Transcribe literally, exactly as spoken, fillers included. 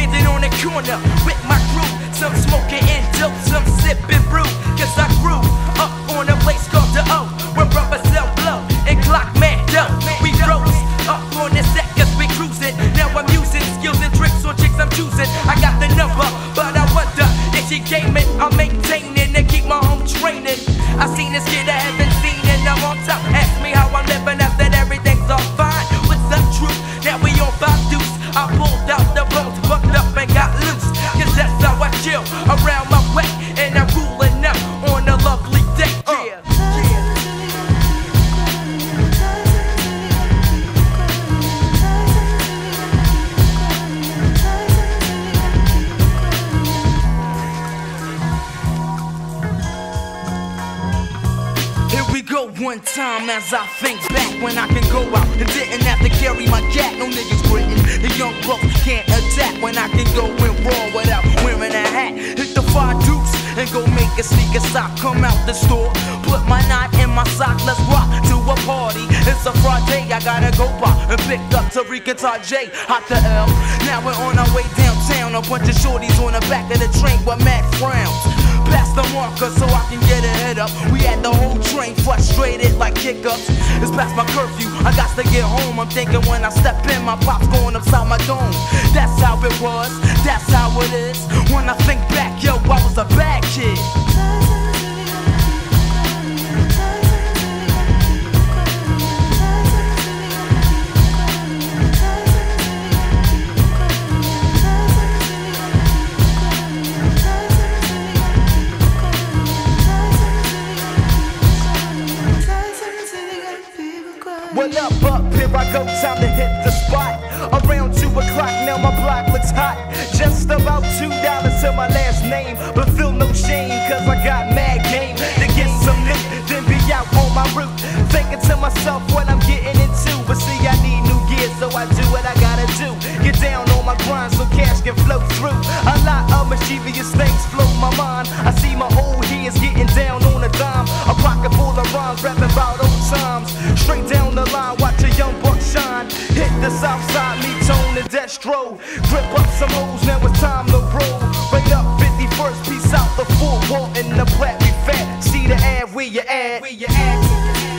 Standing on the corner with my crew, some smoking and dope, some sipping brew. Cause I grew up on a place called the O, where brothers sell blow and clock man dough. We rose up on the set cause we cruising. Now I'm using skills and tricks on chicks I'm choosing. I got the number, but I wonder if she gave it. I'm maintaining and keep my home training. I seen this kid I haven't seen in a long time. Ask me how I'm living, I said everything's all fine. What's the truth? Now we on five deuce. I pulled out the bones, fucked up and got loose. Cause that's how I chill around my way. And I'm cooling up on a lovely day. Yeah, yeah. Here we go one time as I think back when I can go out and didn't have to carry my gat. No niggas gritting. The young bucks can't attack when I can go in raw without wearing a hat. Hit the five deuce and go make a sneaker sock. Come out the store, put my knot in my sock. Let's rock to a party. It's a Friday, I gotta go by and pick up Tariq and Tajay. Hot the L. Now we're on our way downtown. A bunch of shorties on the back of the train with mad frowns. Pass the marker so I can get a head up. We had the whole train frustrated like hiccups. It's past my curfew, I got to get home. I'm thinking when I step in, my pop's going upside my dome. That's how it was, that's how it is. When I think back, yo, I was a bad kid. Well up, up, here I go, time to hit the spot. Around two o'clock, now my block looks hot. Just about two dollars to my last name, but feel no shame, cause I got mad game. To get some loot, then be out on my route. Thinking to myself what I'm getting into. But see, I need new gear, so I do what I gotta do. Get down on my grind so cash can flow through. A lot of mischievous things float my mind. I see my old heads getting down on a dime. A pocket full of rhymes, rapping about old times. Straight down the line, watch a young buck shine. Hit the south side, me Tone and Destro. Grip up some hoes, now it's time to roll. Right up fifty-first, peace out the full wall in the plat, we fat. See the ad, where you at? Where you at?